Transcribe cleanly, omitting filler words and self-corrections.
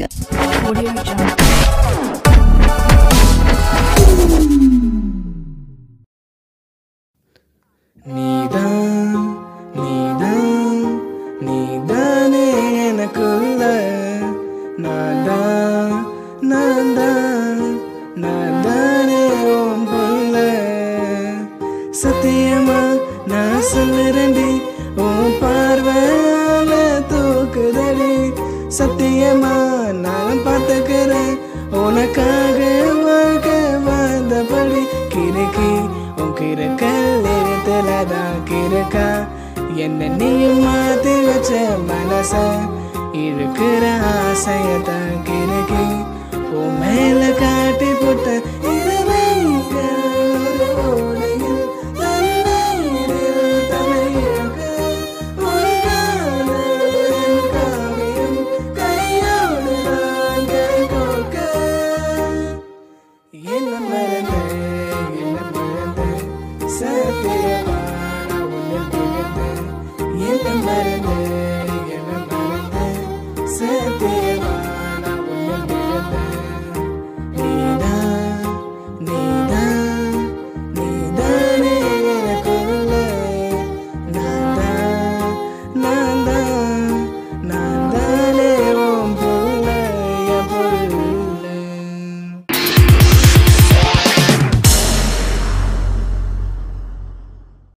Audio Jungle. நீதான் நீதான் நீதானே எனக்குள்ள நான்தான் நான்தான் நான்தானே உன் புள்ள சத்தியமா நான் சொல்லுறேன்டி உன் பார்வையால தூக்குதடி சத்தியமா நான் பார்த்துக்கிறேன் உனக்காக வாழ்க்கை வந்தபடி கிறுக்கி உன் கிறுக்கல் எழுத்துலதான் கிறுக்கா என்ன நீயும் மாத்தி வச்ச மனச இழுக்கிற ஆசையத்தான் கிறுக்கி உன் மேல காட்டி போட்ட என்ன மறந்த சத்திய